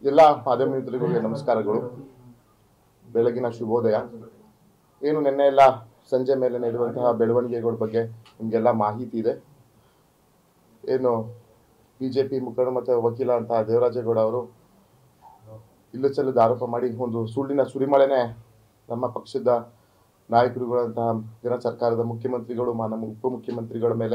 ಎಲ್ಲ ಮಾಧ್ಯಮ ಮಿತ್ರರಿಗೆ ನಮಸ್ಕಾರಗಳು. ಬೆಳಗಿನ ಶುಭೋದಯ. ಏನು ನಿನ್ನೆ ಎಲ್ಲ ಸಂಜೆ ಮೇಲೆ ನಡೆಯುವಂತಹ ಬೆಳವಣಿಗೆಗಳ ಬಗ್ಗೆ ನಿಮಗೆಲ್ಲ ಮಾಹಿತಿ ಇದೆ. ಏನು ಬಿಜೆಪಿ ಮುಖಂಡ ಮತ್ತು ವಕೀಲ ಅಂತ ದೇವರಾಜೇಗೌಡ ಅವರು ಇಲ್ಲಸಲ್ಲದ ಆರೋಪ ಮಾಡಿ ಒಂದು ಸುಳ್ಳಿನ ಸುರಿಮಳೆನೆ ನಮ್ಮ ಪಕ್ಷದ ನಾಯಕರುಗಳಂತಹ ಜನ ಸರ್ಕಾರದ ಮುಖ್ಯಮಂತ್ರಿಗಳು, ನಮ್ಮ ಉಪಮುಖ್ಯಮಂತ್ರಿಗಳ ಮೇಲೆ,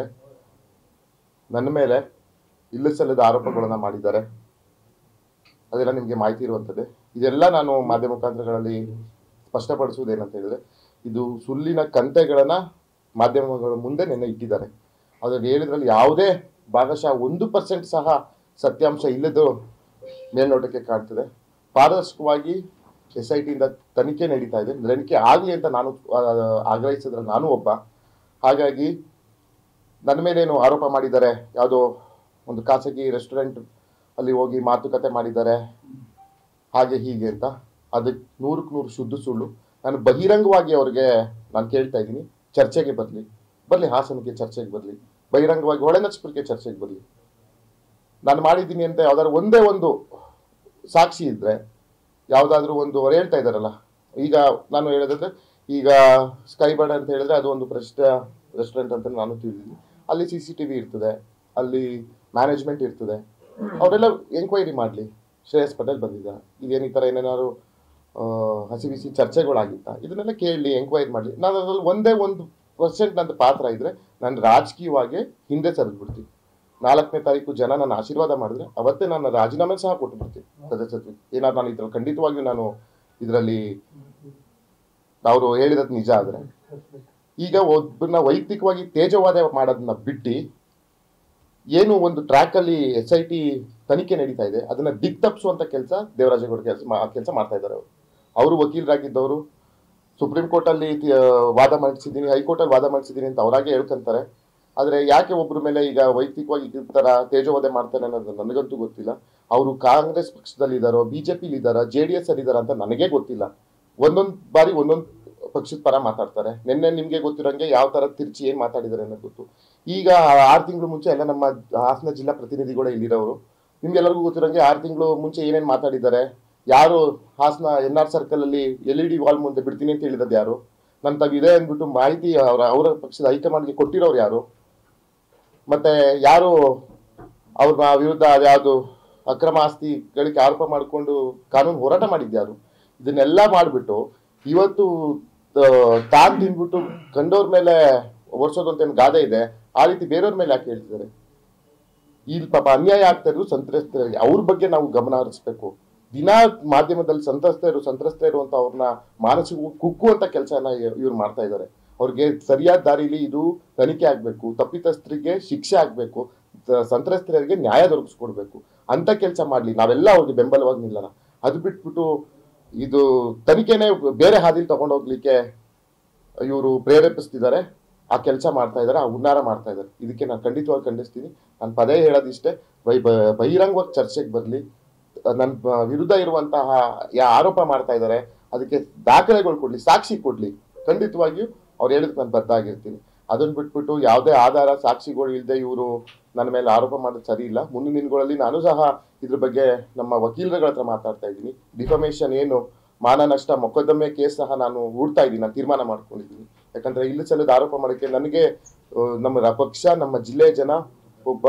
ನನ್ನ ಮೇಲೆ ಇಲ್ಲಸಲ್ಲದ ಆರೋಪಗಳನ್ನು ಮಾಡಿದ್ದಾರೆ. ಅದೆಲ್ಲ ನಿಮಗೆ ಮಾಹಿತಿ ಇರುವಂಥದ್ದೇ. ಇದೆಲ್ಲ ನಾನು ಮಾಧ್ಯಮ ಮುಖಾಂತರಗಳಲ್ಲಿ ಸ್ಪಷ್ಟಪಡಿಸುವುದೇನಂತ ಹೇಳಿದ್ರೆ, ಇದು ಸುಳ್ಳಿನ ಕಂತೆಗಳನ್ನು ಮಾಧ್ಯಮಗಳ ಮುಂದೆ ನಿನ್ನೆ ಇಟ್ಟಿದ್ದಾರೆ. ಅದ್ರಲ್ಲಿ ಹೇಳಿದ್ರಲ್ಲಿ ಯಾವುದೇ ಭಾಗಶಃ 1% ಸಹ ಸತ್ಯಾಂಶ ಇಲ್ಲದ ಮೇಲ್ನೋಟಕ್ಕೆ ಕಾಣ್ತದೆ. ಪಾರದರ್ಶಕವಾಗಿ SIT ಇಂದ ತನಿಖೆ ನಡೀತಾ ಇದೆ. ತನಿಖೆ ಆಗಲಿ ಅಂತ ನಾನು ಆಗ್ರಹಿಸಿದ್ರಲ್ಲಿ ನಾನು ಒಬ್ಬ. ಹಾಗಾಗಿ ನನ್ನ ಮೇಲೇನು ಆರೋಪ ಮಾಡಿದ್ದಾರೆ, ಯಾವುದೋ ಒಂದು ಖಾಸಗಿ ರೆಸ್ಟೋರೆಂಟ್ ಅಲ್ಲಿ ಹೋಗಿ ಮಾತುಕತೆ ಮಾಡಿದ್ದಾರೆ ಹಾಗೆ ಹೀಗೆ ಅಂತ, ಅದಕ್ಕೆ 100% ಶುದ್ಧ ಸುಳ್ಳು. ನಾನು ಬಹಿರಂಗವಾಗಿ ಅವ್ರಿಗೆ ನಾನು ಕೇಳ್ತಾ ಇದ್ದೀನಿ, ಚರ್ಚೆಗೆ ಬರಲಿ ಹಾಸನಕ್ಕೆ ಚರ್ಚೆಗೆ ಬರಲಿ, ಬಹಿರಂಗವಾಗಿ ಹೊಳೆನರಸೀಪುರಕ್ಕೆ ಚರ್ಚೆಗೆ ಬರಲಿ. ನಾನು ಮಾಡಿದ್ದೀನಿ ಅಂತ ಯಾವ್ದಾದ್ರು ಒಂದೇ ಒಂದು ಸಾಕ್ಷಿ ಇದ್ರೆ, ಯಾವುದಾದ್ರೂ ಒಂದು ಅವ್ರು ಹೇಳ್ತಾ ಇದ್ದಾರಲ್ಲ, ಈಗ ನಾನು ಹೇಳಿದ್ರೆ ಈಗ ಸ್ಕೈ ಬರ್ಡ್ ಅಂತ ಹೇಳಿದ್ರೆ ಅದು ಒಂದು ಪ್ರಸಿದ್ಧ ರೆಸ್ಟೋರೆಂಟ್ ಅಂತ ನಾನು ತಿಳಿದಿದ್ದೀನಿ. ಅಲ್ಲಿ CCTV ಇರ್ತದೆ, ಅಲ್ಲಿ ಮ್ಯಾನೇಜ್ಮೆಂಟ್ ಇರ್ತದೆ. ಅವರೆಲ್ಲ ಎಂಕ್ವೈರಿ ಮಾಡಲಿ. ಶ್ರೇಯಸ್ ಪಟೇಲ್ ಬಂದಿದ್ದಾರೆ, ಇದೇನು ಈ ಥರ ಏನೇನಾದ್ರು ಹಸಿ ಬಿಸಿ ಚರ್ಚೆಗಳಾಗಿತ್ತ, ಇದನ್ನೆಲ್ಲ ಕೇಳಲಿ, ಎಂಕ್ವೈರಿ ಮಾಡಲಿ. ನಾನು ಅದರಲ್ಲಿ ಒಂದೇ 1% ನನ್ನ ಪಾತ್ರ ಇದ್ದರೆ ನಾನು ರಾಜಕೀಯವಾಗಿ ಹಿಂದೆ ಸರಿದ್ಬಿಡ್ತೀನಿ. 4ನೇ ತಾರೀಕು ಜನ ನನ್ನ ಆಶೀರ್ವಾದ ಮಾಡಿದ್ರೆ ಅವತ್ತೇ ನಾನು ರಾಜೀನಾಮೆ ಸಹ ಕೊಟ್ಟುಬಿಡ್ತೀನಿ ಸದಸ್ಯತ್ವ. ಏನಾದ್ರು ನಾನು ಇದ್ರಲ್ಲಿ ಖಂಡಿತವಾಗಿಯೂ ನಾನು ಇದರಲ್ಲಿ ಅವರು ಹೇಳಿರೋದು ನಿಜ ಆದರೆ, ಈಗ ಒಬ್ಬರನ್ನ ವೈಯಕ್ತಿಕವಾಗಿ ತೇಜವಾದ ಮಾಡೋದನ್ನ ಬಿಟ್ಟು ಏನು ಒಂದು ಟ್ರ್ಯಾಕಲ್ಲಿ SIT ತನಿಖೆ ನಡೀತಾ ಇದೆ ಅದನ್ನ ದಿಕ್ ತಪ್ಪಿಸುವಂತ ಕೆಲಸ ದೇವರಾಜೇಗೌಡ ಕೆಲಸ ಮಾಡ್ತಾ ಇದ್ದಾರೆ. ಅವರು ವಕೀಲರಾಗಿದ್ದವರು, ಸುಪ್ರೀಂ ಕೋರ್ಟಲ್ಲಿ ವಾದ ಮಂಡಿಸಿದ್ದೀನಿ, ಹೈಕೋರ್ಟಲ್ಲಿ ವಾದ ಮಂಡಿಸಿದ್ದೀನಿ ಅಂತ ಅವರಾಗೆ ಹೇಳ್ಕೊಂತಾರೆ. ಆದರೆ ಯಾಕೆ ಒಬ್ಬರ ಮೇಲೆ ಈಗ ವೈಯಕ್ತಿಕವಾಗಿ ಈ ಥರ ತೇಜೋವಧೆ ಮಾಡ್ತಾನೆ ಅನ್ನೋದು ನನಗಂತೂ ಗೊತ್ತಿಲ್ಲ. ಅವರು ಕಾಂಗ್ರೆಸ್ ಪಕ್ಷದಲ್ಲಿದ್ದಾರೋ, BJP-ಲಿದ್ದಾರೋ, JDS ಅಲ್ಲಿದ್ದಾರೋ ಅಂತ ನನಗೇ ಗೊತ್ತಿಲ್ಲ. ಒಂದೊಂದು ಬಾರಿ ಒಂದೊಂದು ಪಕ್ಷದ ಪರ ಮಾತಾಡ್ತಾರೆ. ನಿನ್ನೆ ನಿಮಗೆ ಗೊತ್ತಿರೋಂಗೆ ಯಾವ ಥರ ತಿರ್ಚಿ ಏನು ಮಾತಾಡಿದ್ದಾರೆ ಅನ್ನೋದು ಗೊತ್ತು. ಈಗ 6 ತಿಂಗಳು ಮುಂಚೆ ಎಲ್ಲ ನಮ್ಮ ಹಾಸನ ಜಿಲ್ಲಾ ಪ್ರತಿನಿಧಿಗಳೇ ಇಲ್ಲಿರೋರು. ನಿಮ್ಗೆಲ್ಲರಿಗೂ ಗೊತ್ತಿರೋಂಗೆ 6 ತಿಂಗಳು ಮುಂಚೆ ಏನೇನು ಮಾತಾಡಿದ್ದಾರೆ, ಯಾರು ಹಾಸನ NR ಸರ್ಕಲಲ್ಲಿ LED ವಾಲ್ ಮುಂದೆ ಬಿಡ್ತೀನಿ ಅಂತ ಹೇಳಿರೋದು ಯಾರು, ನನ್ನ ತಾವು ಇದೆ ಅಂದ್ಬಿಟ್ಟು ಮಾಹಿತಿ ಅವರ ಪಕ್ಷದ ಹೈಕಮಾಂಡ್ಗೆ ಕೊಟ್ಟಿರೋರು ಯಾರು, ಮತ್ತೆ ಯಾರು ಅವ್ರ ವಿರುದ್ಧ ಯಾವುದು ಅಕ್ರಮ ಆಸ್ತಿ ಗಳಿಕೆ ಆರೋಪ ಮಾಡಿಕೊಂಡು ಕಾನೂನು ಹೋರಾಟ ಮಾಡಿದ್ಯಾರು, ಇದನ್ನೆಲ್ಲ ಮಾಡಿಬಿಟ್ಟು ಇವತ್ತು ತಾನು ತಿಂದ್ಬಿಟ್ಟು ಕಂಡವ್ರ ಮೇಲೆ ಒರ್ಸೋದು ಅಂತ ಏನು ಗಾದೆ ಇದೆ, ಆ ರೀತಿ ಬೇರೆಯವ್ರ ಮೇಲೆ ಯಾಕೆ ಹೇಳ್ತಿದ್ದಾರೆ? ಇಲ್ಲಿ ಪಾಪ ಅನ್ಯಾಯ ಆಗ್ತಾ ಇರೋದು ಸಂತ್ರಸ್ತರಿಗೆ, ಅವ್ರ ಬಗ್ಗೆ ನಾವು ಗಮನ ಹರಿಸ್ಬೇಕು. ದಿನ ಮಾಧ್ಯಮದಲ್ಲಿ ಸಂತ್ರಸ್ತರು ಅಂತ ಅವ್ರನ್ನ ಮಾನಸಿಕ ಕುಕ್ಕುವಂತ ಕೆಲಸನ ಇವ್ರು ಮಾಡ್ತಾ ಇದ್ದಾರೆ. ಅವ್ರಿಗೆ ಸರಿಯಾದ ದಾರಿಲಿ ಇದು ತನಿಖೆ ಆಗ್ಬೇಕು, ತಪ್ಪಿತಸ್ಥರಿಗೆ ಶಿಕ್ಷೆ ಆಗ್ಬೇಕು, ಸಂತ್ರಸ್ತರಿಗೆ ನ್ಯಾಯ ದೊರಕಿಸ್ಕೊಡ್ಬೇಕು ಅಂತ ಕೆಲಸ ಮಾಡ್ಲಿ. ನಾವೆಲ್ಲ ಅವ್ರಿಗೆ ಬೆಂಬಲವಾಗಿ ನಿಲ್ಲೋಣ. ಅದು ಬಿಟ್ಬಿಟ್ಟು ಇದು ತನಿಖೆನೇ ಬೇರೆ ಹಾದಿಲಿ ತಗೊಂಡೋಗ್ಲಿಕ್ಕೆ ಇವರು ಪ್ರೇರೇಪಿಸ್ತಿದ್ದಾರೆ, ಆ ಕೆಲಸ ಮಾಡ್ತಾ ಇದ್ದಾರೆ, ಆ ಹುನ್ನಾರ ಮಾಡ್ತಾ ಇದ್ದಾರೆ. ಇದಕ್ಕೆ ನಾನು ಖಂಡಿತವಾಗಿ ಖಂಡಿಸ್ತೀನಿ. ನಾನು ಪದೇ ಹೇಳೋದಿಷ್ಟೇ, ಬಹಿರಂಗವಾಗಿ ಚರ್ಚೆಗೆ ಬರಲಿ. ನನ್ನ ವಿರುದ್ಧ ಇರುವಂತಹ ಆರೋಪ ಮಾಡ್ತಾ ಇದ್ದಾರೆ ಅದಕ್ಕೆ ದಾಖಲೆಗಳು ಕೊಡ್ಲಿ, ಸಾಕ್ಷಿ ಕೊಡ್ಲಿ. ಖಂಡಿತವಾಗಿಯೂ ಅವ್ರು ಹೇಳಿದಕ್ಕೆ ನಾನು ಬದ್ಧ ಆಗಿರ್ತೀನಿ. ಅದನ್ನ ಬಿಟ್ಬಿಟ್ಟು ಯಾವುದೇ ಆಧಾರ ಸಾಕ್ಷಿಗಳು ಇಲ್ಲದೆ ಇವರು ನನ್ನ ಮೇಲೆ ಆರೋಪ ಮಾಡೋದು ಸರಿ ಇಲ್ಲ. ಮುಂದಿನ ದಿನಗಳಲ್ಲಿ ನಾನು ಸಹ ಇದ್ರ ಬಗ್ಗೆ ನಮ್ಮ ವಕೀಲರುಗಳ ಹತ್ರ ಮಾತಾಡ್ತಾ ಇದ್ದೀನಿ. ಡಿಫಮೇಷನ್ ಏನು ಮಾನ ನಷ್ಟ ಮೊಕದ್ದಮೆ ಕೇಸ್ ಸಹ ನಾನು ಹೂಡ್ತಾ ಇದ್ದೀನಿ, ನಾನು ತೀರ್ಮಾನ ಮಾಡ್ಕೊಂಡಿದ್ದೀನಿ. ಯಾಕಂದ್ರೆ ಇಲ್ಲಿ ಸಲ್ಲದ ಆರೋಪ ಮಾಡೋಕ್ಕೆ ನನಗೆ ನಮ್ಮ ಪಕ್ಷ, ನಮ್ಮ ಜಿಲ್ಲೆಯ ಜನ ಒಬ್ಬ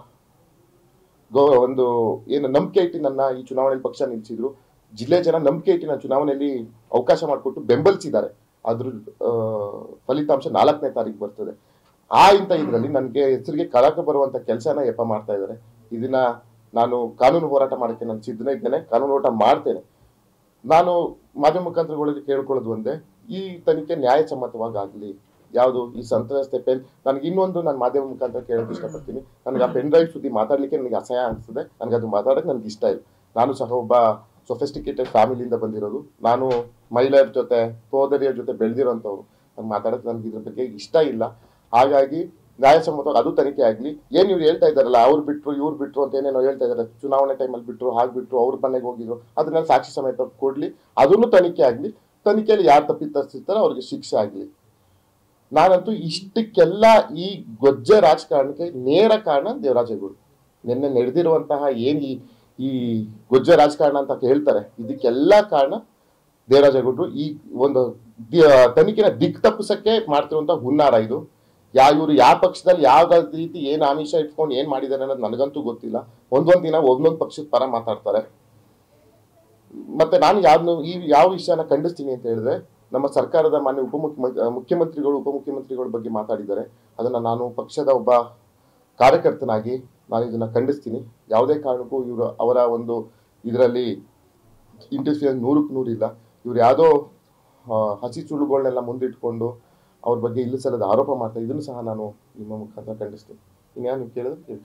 ಒಂದು ಏನು ನಂಬಿಕೆ ಇಟ್ಟು ನನ್ನ ಈ ಚುನಾವಣೆಯಲ್ಲಿ ಪಕ್ಷ ನಿಲ್ಲಿಸಿದ್ರು. ಜಿಲ್ಲೆ ಜನ ನಂಬಿಕೆ ಇಟ್ಟು ನನ್ನ ಚುನಾವಣೆಯಲ್ಲಿ ಅವಕಾಶ ಮಾಡಿಕೊಟ್ಟು ಬೆಂಬಲಿಸಿದ್ದಾರೆ. ಅದ್ರ ಫಲಿತಾಂಶ 4ನೇ ತಾರೀಕು ಬರ್ತದೆ. ಇಂಥ ಇದರಲ್ಲಿ ನನಗೆ ಹೆಸರಿಗೆ ಕಳಕ ಬರುವಂತ ಕೆಲಸನ ಯಪ್ಪ ಮಾಡ್ತಾ ಇದ್ದಾರೆ. ಇದನ್ನ ನಾನು ಕಾನೂನು ಹೋರಾಟ ಮಾಡೋಕ್ಕೆ ನಾನು ಸಿದ್ಧನೇ ಇದ್ದೇನೆ, ಕಾನೂನು ಹೋರಾಟ ಮಾಡ್ತೇನೆ. ನಾನು ಮಾಧ್ಯಮ ಮುಖಾಂತರಗಳಿಗೆ ಕೇಳ್ಕೊಳ್ಳೋದು ಒಂದೇ, ಈ ತನಿಖೆ ನ್ಯಾಯಸಮ್ಮತವಾಗಿ ಆಗಲಿ. ಯಾವುದು ಈ ಸಂತ್ರಸ್ತೆ ಪೆನ್, ನನಗೆ ಇನ್ನೊಂದು ನಾನು ಮಾಧ್ಯಮ ಮುಖಾಂತರ ಕೇಳೋಕೆ ಇಷ್ಟಪಡ್ತೀನಿ. ನನಗೆ ಆ ಪೆನ್ ಡ್ರೈವ್ ಸುದ್ದಿ ಮಾತಾಡ್ಲಿಕ್ಕೆ ನನಗೆ ಅಸಹ್ಯ ಅನಿಸ್ತದೆ. ನನಗೆ ಅದು ಮಾತಾಡೋಕೆ ನನಗೆ ಇಷ್ಟ ಇಲ್ಲ. ನಾನು ಸಹ ಒಬ್ಬ ಸೊಫಿಸ್ಟಿಕೇಟೆಡ್ ಫ್ಯಾಮಿಲಿಯಿಂದ ಬಂದಿರೋದು. ನಾನು ಮಹಿಳೆಯರ ಜೊತೆ, ಸೋದರಿಯರ ಜೊತೆ ಬೆಳೆದಿರೋಂಥವ್ರು. ನಂಗೆ ಮಾತಾಡೋಕೆ ನನಗೆ ಇದ್ರ ಬಗ್ಗೆ ಇಷ್ಟ ಇಲ್ಲ. ಹಾಗಾಗಿ ನ್ಯಾಯಸಮ್ಮತವಾಗಿ ಅದು ತನಿಖೆ ಆಗಲಿ. ಏನು ಇವ್ರು ಹೇಳ್ತಾ ಇದ್ದಾರಲ್ಲ, ಅವ್ರು ಬಿಟ್ಟರು ಇವ್ರು ಬಿಟ್ಟರು ಅಂತ ಏನೇನೋ ಹೇಳ್ತಾ ಇದ್ದಾರೆ, ಚುನಾವಣೆ ಟೈಮಲ್ಲಿ ಬಿಟ್ಟರು, ಹಾಗೆ ಬಿಟ್ಟರು, ಅವ್ರ ಮನೆಗೆ ಹೋಗಿದ್ರು, ಅದನ್ನೆಲ್ಲ ಸಾಕ್ಷಿ ಸಮೇತ ಕೊಡಲಿ. ಅದನ್ನು ತನಿಖೆ ಆಗಲಿ. ತನಿಖೆಯಲ್ಲಿ ಯಾರು ತಪ್ಪಿತಸ್ಥಿರ್ತಾರೋ ಅವ್ರಿಗೆ ಶಿಕ್ಷೆ ಆಗಲಿ. ನಾನಂತೂ ಇಷ್ಟಕ್ಕೆಲ್ಲ ಈ ಗೊಜ್ಜೆ ರಾಜಕಾರಣಕ್ಕೆ ನೇರ ಕಾರಣ ದೇವರಾಜೇಗೌಡ. ನಿನ್ನೆ ನಡೆದಿರುವಂತಹ ಏನು ಈ ಗೊಜ್ಜೆ ರಾಜಕಾರಣ ಅಂತ ಹೇಳ್ತಾರೆ. ಇದಕ್ಕೆಲ್ಲ ಕಾರಣ ದೇವರಾಜೇಗೌಡರು. ಈ ಒಂದು ತನಿಖೆನ ದಿಕ್ ತಪ್ಪಿಸಕ್ಕೆ ಮಾಡ್ತಿರುವಂತ ಹುನ್ನಾರ ಇದು. ಇವರು ಯಾವ ಪಕ್ಷದಲ್ಲಿ ಯಾವ್ದಾದ ರೀತಿ ಏನ್ ಆಮಿಷ ಇಟ್ಕೊಂಡು ಏನ್ ಮಾಡಿದ್ದಾರೆ ಅನ್ನೋದು ನನಗಂತೂ ಗೊತ್ತಿಲ್ಲ. ಒಂದೊಂದ್ ದಿನ ಒಂದೊಂದು ಪಕ್ಷದ ಪರ ಮಾತಾಡ್ತಾರೆ. ಮತ್ತೆ ನಾನು ಯಾವ ವಿಷಯನ ಖಂಡಿಸ್ತೀನಿ ಅಂತ ಹೇಳಿದ್ರೆ, ನಮ್ಮ ಸರ್ಕಾರದ ಮಾನ್ಯ ಉಪಮುಖ್ಯಮಂತ್ರಿಗಳ ಬಗ್ಗೆ ಮಾತಾಡಿದ್ದಾರೆ. ಅದನ್ನ ನಾನು ಪಕ್ಷದ ಒಬ್ಬ ಕಾರ್ಯಕರ್ತನಾಗಿ ನಾನು ಇದನ್ನ ಖಂಡಿಸ್ತೀನಿ. ಯಾವುದೇ ಕಾರಣಕ್ಕೂ ಅವರ ಒಂದು ಇದರಲ್ಲಿ ಇಂಟರ್ಫಿಯರ್ 100% ಇಲ್ಲ. ಇವ್ರು ಯಾವುದೋ ಹಸಿ ಸುಳ್ಳುಗಳನ್ನೆಲ್ಲ ಮುಂದಿಟ್ಕೊಂಡು ಅವ್ರ ಬಗ್ಗೆ ಇಲ್ಲ ಸಲ್ಲದ ಆರೋಪ ಮಾಡ್ತಾರೆ. ಇದನ್ನು ಸಹ ನಾನು ನಿಮ್ಮ ಮುಖಾಂತರ ಖಂಡಿಸ್ತೀನಿ. ಇನ್ಯಾರು ನೀವು ಕೇಳಿದ್ರೆ ಕೇಳಿ.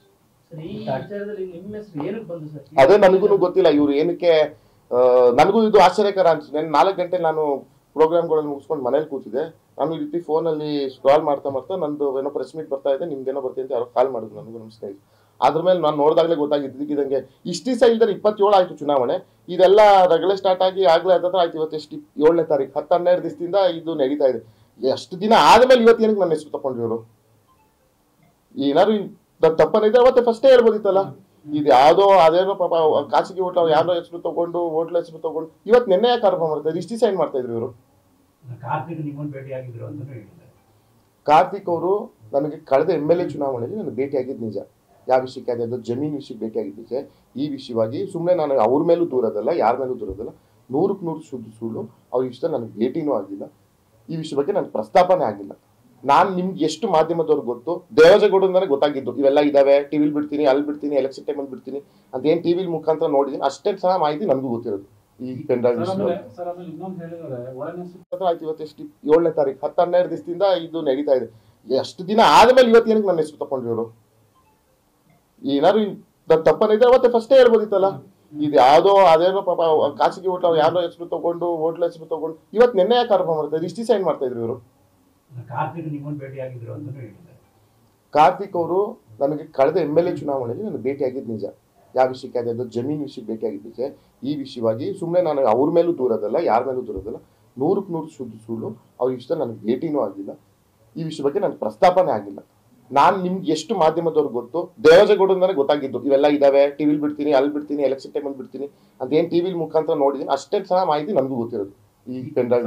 ಅದೇ ನನಗೂ ಗೊತ್ತಿಲ್ಲ ಇವ್ರು ಏನಕ್ಕೆ. ನನಗೂ ಇದು ಆಶ್ಚರ್ಯಕರ ಅನ್ಸುತ್ತೆ. 4 ಗಂಟೆ ನಾನು ಪ್ರೋಗ್ರಾಮ್ಗಳನ್ನು ಮುಗಿಸ್ಕೊಂಡು ಮನೇಲಿ ಕೂತಿದ್ದೆ. ನಾನು ಈ ರೀತಿ ಫೋನಲ್ಲಿ ಸ್ಕ್ರಾಲ್ ಮಾಡ್ತಾ ನಂದು ಏನೋ ಪ್ರೆಸ್ ಮೀಟ್ ಬರ್ತಾ ಇದೆ, ನಿಮ್ದೇನೋ ಬರ್ತೀನಿ ಅಂತ ಯಾರೋ ಕಾಲ್ ಮಾಡಿದ್ರು ನನಗೂ, ನಮ್ಮ ಸ್ನೇಹಿತರು. ಅದ್ರ ಮೇಲೆ ನಾನು ನೋಡಿದಾಗಲೇ ಗೊತ್ತಾಗಿದ್ದಂಗೆ ಇಷ್ಟು ದಿವಸ ಇಲ್ದರೆ 27 ಆಯ್ತು ಚುನಾವಣೆ. ಇದೆಲ್ಲ ರಗಳೆ ಸ್ಟಾರ್ಟ್ ಆಗಿ ಆಗ್ಲೇ ಆಯ್ತು. ಇವತ್ತು ಎಷ್ಟು 7ನೇ ತಾರೀಕು 10-12 ದಿವಸದಿಂದ ಇದು ನಡೀತಾ ಇದೆ. ಎಷ್ಟು ದಿನ ಆದ್ಮೇಲೆ ಇವತ್ತು ಏನಕ್ಕೆ ನನ್ನ ಹೆಸರು ತಗೊಂಡ್ರಿ ಇವರು? ಏನಾದ್ರು ತಪ್ಪನಿದ್ರೆ ಅವತ್ತೆ ಫಸ್ಟೇ ಹೇಳ್ಬೋದಿತ್ತಲ್ಲ. ಇದು ಯಾವುದೋ ಅದೇನೋ ಪಾಪ ಖಾಸಗಿ ಹೋಟ್ಲ ಯಾರೋ ಹೆಸರು ತಗೊಂಡು ಹೋಟ್ಲ ಹೆಸರು ತಗೊಂಡು ಇವತ್ತು ನಿನ್ನೆ ಯಾಕೆ ಆರೋಪ ಮಾಡ್ತಾರೆ? ಇಷ್ಟು ದಿವಸ ಏನ್ ಮಾಡ್ತಾ ಇದ್ರು ಇವರು? ಕಾರ್ತಿಕ್ ಅವರು ನನಗೆ ಕಳೆದ MLA ಚುನಾವಣೆಯಲ್ಲಿ ನನಗೆ ಭೇಟಿಯಾಗಿದ್ದು ನಿಜ. ಯಾವ ವಿಷಯಕ್ಕೆ? ಅದೇ ಜಮೀನು ವಿಷಯಕ್ಕೆ ಭೇಟಿಯಾಗಿದ್ದೆ. ಈ ವಿಷಯವಾಗಿ ಸುಮ್ಮನೆ ನಾನು ಅವ್ರ ಮೇಲೂ ದೂರದಲ್ಲ, ಯಾರ ಮೇಲೂ ದೂರದಲ್ಲ, 100% ಶುದ್ಧ ಸುಳ್ಳು. ಅವ್ರ ಇಷ್ಟ ನನಗೆ ಭೇಟಿನೂ ಆಗಿಲ್ಲ. ಈ ವಿಷಯ ಬಗ್ಗೆ ನನಗೆ ಪ್ರಸ್ತಾಪನೆ ಆಗಿಲ್ಲ. ನಾನು ನಿಮ್ಗೆ ಎಷ್ಟು ಮಾಧ್ಯಮದವ್ರಿಗೆ ಗೊತ್ತು, ದೇವರಾಜೇಗೌಡರು ನನಗೆ ಗೊತ್ತಾಗಿದ್ದು ಇವೆಲ್ಲ ಇದಾವೆ, ಟಿವಿಲಿ ಬಿಡ್ತೀನಿ, ಅಲ್ಲಿ ಬಿಡ್ತೀನಿ, ಎಲೆಕ್ಷನ್ ಟೈಮಲ್ಲಿ ಬಿಡ್ತೀನಿ ಅಂತ ಏನು ಟಿವಿಲಿ ಮುಖಾಂತರ ನೋಡಿದ್ದೀನಿ. ಅಷ್ಟೇ ಸಹ ಮಾಹಿತಿ ನನಗೂ ಗೊತ್ತಿರೋದು. ಈ ಪೆಂಡ್ರೈವ್ ಆಯ್ತು. ಇವತ್ತು ಎಷ್ಟು 7ನೇ ತಾರೀಕು 10-12 ದಿವಸದಿಂದ ಇದು ನಡೀತಾ ಇದೆ. ಎಷ್ಟು ದಿನ ಆದ್ಮೇಲೆ ಇವತ್ತು ಏನಕ್ಕೆ ನನ್ನ ಹೆಸರು ತಗೊಂಡ್ರಿ ಇವರು? ಏನಾದ್ರು ತಪ್ಪನಿದ್ರೆ ಅವತ್ತೆ ಫಸ್ಟೇ ಹೇಳ್ಬೋದಿತ್ತಲ್ಲ. ಇದು ಯಾವುದೋ ಅದೇನೋ ಪಾಪ ಖಾಸಗಿ ಹೋಟ್ಲ ಯಾರೋ ಹೆಸರು ತಗೊಂಡು ಹೋಟ್ಲ ಹೆಸರು ತಗೊಂಡು ಇವತ್ತು ನಿನ್ನೆ ಯಾಕೆ ಆರೋಪ ಮಾಡ್ತಾರೆ? ಇಷ್ಟು ದಿವಸ ಏನ್ ಮಾಡ್ತಾ ಇದ್ರು ಇವರು? ಕಾರ್ತಿಕ್ ಅವರು ನನಗೆ ಕಳೆದ MLA ಚುನಾವಣೆಯಲ್ಲಿ ನನಗೆ ಭೇಟಿಯಾಗಿದ್ದು ನಿಜ. ಯಾವ ವಿಷಯಕ್ಕೆ? ಅದೇ ಜಮೀನು ವಿಷಯಕ್ಕೆ ಭೇಟಿಯಾಗಿದ್ದೆ. ಈ ವಿಷಯವಾಗಿ ಸುಮ್ಮನೆ ನಾನು ಅವ್ರ ಮೇಲೂ ದೂರದಲ್ಲ, ಯಾರ ಮೇಲೂ ದೂರದಲ್ಲ, 100% ಶುದ್ಧ ಸುಳ್ಳು. ಅವ್ರ ಇಷ್ಟ ನನಗೆ ಭೇಟಿನೂ ಆಗಿಲ್ಲ. ಈ ವಿಷಯ ಬಗ್ಗೆ ನನಗೆ ಪ್ರಸ್ತಾಪನೆ ಆಗಿಲ್ಲ. ನಾನು ನಿಮ್ಗೆ ಎಷ್ಟು ಮಾಧ್ಯಮದವ್ರಿಗೆ ಗೊತ್ತು, ದೇವರಾಜೇಗೌಡರು ನನಗೆ ಗೊತ್ತಾಗಿದ್ದು ಇವೆಲ್ಲ ಇದಾವೆ, ಟಿವಿಲಿ ಬಿಡ್ತೀನಿ, ಅಲ್ಲಿ ಬಿಡ್ತೀನಿ, ಎಲೆಕ್ಷನ್ ಟೈಮಲ್ಲಿ ಬಿಡ್ತೀನಿ ಅಂತ ಏನು ಟಿವಿಲಿ ಮುಖಾಂತರ ನೋಡಿದ್ದೀನಿ. ಅಷ್ಟೇ ಸಹ ಮಾಹಿತಿ ನನಗೂ ಗೊತ್ತಿರೋದು. ಈ ಪೆಂಡ್ರೈವ್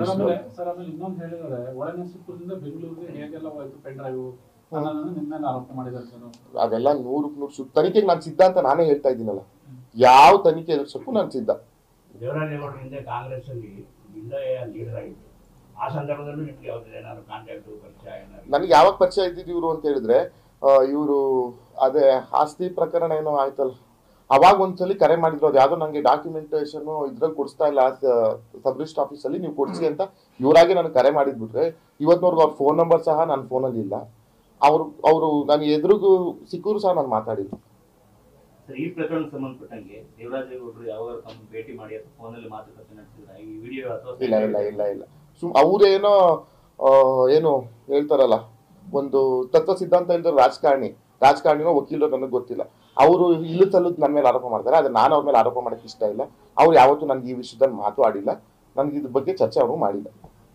ಅದೆಲ್ಲ 100% ತನಿಖೆಗೆ ನಾನು ಸಿದ್ಧ ಅಂತ ನಾನೇ ಹೇಳ್ತಾ ಇದ್ದೀನಲ್ಲ. ಯಾವ ತನಿಖೆ ಎದುರಿಸಕ್ಕೂ ನಾನು ಸಿದ್ಧ. ದೇವರಾಜೇಗೌಡರು ಹಿಂದೆ ಕಾಂಗ್ರೆಸ್ ಅಲ್ಲಿ ಲೀಡರ್ ಆಗಿದ್ರು. ಆ ಸಂದರ್ಭದಲ್ಲೂ ನಿಮ್ಗೆ ಯಾವ್ದು ಕಾಂಟ್ಯಾಕ್ಟ್ ಪರಿಚಯ? ನನಗೆ ಯಾವಾಗ ಪರಿಚಯ ಇದ್ದಿದ್ದು ಇವರು ಅಂತ ಹೇಳಿದ್ರೆ, ಇವರು ಅದೇ ಆಸ್ತಿ ಪ್ರಕರಣ ಏನೋ ಆಯ್ತಲ್ಲ, ಅವಾಗ ಒಂದ್ಸಲಿ ಕರೆ ಮಾಡಿದ್ರು. ಅದು ಯಾವ್ದೋ ನಂಗೆ ಡಾಕ್ಯುಮೆಂಟೇಶನ್ ಇದ್ರಲ್ಲಿ ಕೊಡಿಸ್ತಾ ಇಲ್ಲ ಸಬ್ ರಿಜಿಸ್ಟರ್ ಆಫೀಸಲ್ಲಿ, ನೀವು ಕೊಡಿಸಿ ಅಂತ ಇವರಾಗೆ ನನಗೆ ಕರೆ ಮಾಡಿದ್ಬಿಟ್ರೆ ಇವತ್ತಿನವ್ರಿಗೆ ಅವ್ರ ಫೋನ್ ನಂಬರ್ ಸಹ ನನ್ನ ಫೋನಲ್ಲಿ ಇಲ್ಲ. ಅವರು ನಾನು ಎದುರಿಗೂ ಸಿಕ್ಕರು ಸಹ ನಾನು ಮಾತಾಡಿದ್ದು. ಈ ಪ್ರಕರಣಕ್ಕೆ ಸಂಬಂಧಪಟ್ಟಂಗೆ ದೇವರಾಜೇಗೌಡರು ಯಾವಾಗ ಭೇಟಿ ಮಾಡಿ ಫೋನಲ್ಲಿ ಮಾತುಕತೆ ನಡೆಸಿದ್ರೆ ಈ ವಿಡಿಯೋ ಅಥವಾ ಇಲ್ಲ ಅವ್ರೇನೋ ಏನು ಹೇಳ್ತಾರಲ್ಲ, ಒಂದು ತತ್ವ ಸಿದ್ಧಾಂತ ಇಲ್ದ ರಾಜಕಾರಣಿನೋ ವಕೀಲರು ನನಗೆ ಗೊತ್ತಿಲ್ಲ. ಅವರು ಇಲ್ಲೂ ಸಲ್ಲದ್ ನನ್ನ ಮೇಲೆ ಆರೋಪ ಮಾಡ್ತಾರೆ. ಆದ್ರೆ ನಾನು ಅವ್ರ ಮೇಲೆ ಆರೋಪ ಮಾಡಕ್ಕೆ ಇಷ್ಟ ಇಲ್ಲ. ಅವ್ರು ಯಾವತ್ತೂ ನನ್ಗೆ ಈ ವಿಷಯದಲ್ಲಿ ಮಾತು ಆಡಿಲ್ಲ, ನನ್ಗೆ ಇದ್ರ ಬಗ್ಗೆ ಚರ್ಚೆ ಅವರು ಮಾಡಿಲ್ಲ.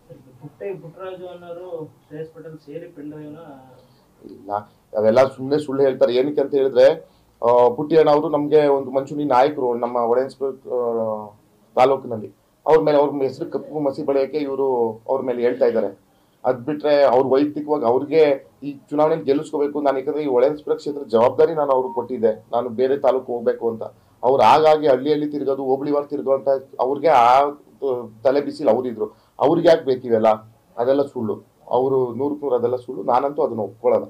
ಇಲ್ಲ, ಅವೆಲ್ಲ ಸುಮ್ಮನೆ ಸುಳ್ಳು ಹೇಳ್ತಾರೆ. ಏನಕ್ಕೆ ಅಂತ ಹೇಳಿದ್ರೆ, ಪುಟ್ಟಿಯಣ್ಣ ಅವರು ನಮ್ಗೆ ಒಂದು ಮಂಚೂಣಿ ನಾಯಕರು ನಮ್ಮ ಒಡೆನ್ಸ್ಪುರ ತಾಲೂಕಿನಲ್ಲಿ. ಅವ್ರ ಮೇಲೆ ಅವ್ರ ಹೆಸರು ಕಪ್ಪು ಮಸಿ ಬೆಳೆಯೋಕೆ ಇವರು ಅವ್ರ ಮೇಲೆ ಹೇಳ್ತಾ ಇದ್ದಾರೆ. ಅದ್ ಬಿಟ್ರೆ ಅವ್ರು ವೈಯಕ್ತಿಕವಾಗಿ ಅವ್ರಿಗೆ ಈ ಚುನಾವಣೆಯಲ್ಲಿ ಗೆಲ್ಲಿಸ್ಕೋಬೇಕು. ನಾನು ಯಾಕಂದ್ರೆ ಈ ಒಡೆನ್ಸ್ಪುರ ಕ್ಷೇತ್ರದ ಜವಾಬ್ದಾರಿ ನಾನು ಅವ್ರಿಗೆ ಕೊಟ್ಟಿದ್ದೆ, ನಾನು ಬೇರೆ ತಾಲೂಕು ಹೋಗ್ಬೇಕು ಅಂತ. ಅವ್ರು ಹಾಗಾಗಿ ಹಳ್ಳಿ ತಿರ್ಗೋದು, ಹೋಬಳಿವಾರ ತಿರ್ಗೋ ಅಂತ ಅವ್ರಿಗೆ ಆ ತಲೆ ಬಿಸಿಲು ಅವ್ರಿದ್ರು. ಅವ್ರಿಗೆ ಯಾಕೆ ಬೇಕಿವೆಲ್ಲ? ಅದೆಲ್ಲ ಸುಳ್ಳು. ಅವರು 100% ಅದೆಲ್ಲ ಸುಳ್ಳು. ನಾನಂತೂ ಅದನ್ನ ಒಪ್ಕೊಳ್ಳೋಣ.